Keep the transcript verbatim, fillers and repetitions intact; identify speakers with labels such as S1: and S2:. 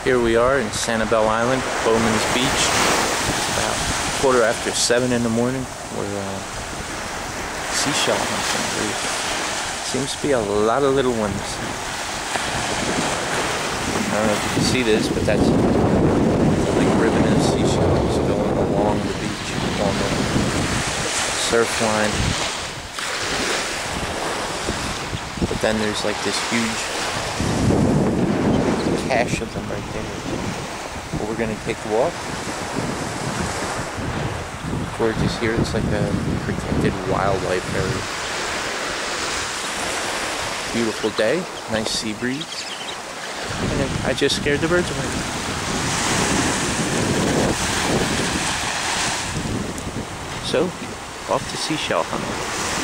S1: Here we are in Sanibel Island, Bowman's Beach. It's about quarter after seven in the morning. We're uh, seashell hunting. There seems to be a lot of little ones. I don't know if you can see this, but that's a big ribbon of seashells going along the beach, along the surf line. But then there's like this huge cache of them right there. But we're gonna take a walk. Gorgeous here. It's like a protected wildlife area. Beautiful day, nice sea breeze, and I just scared the birds away. So, off to seashell hunting.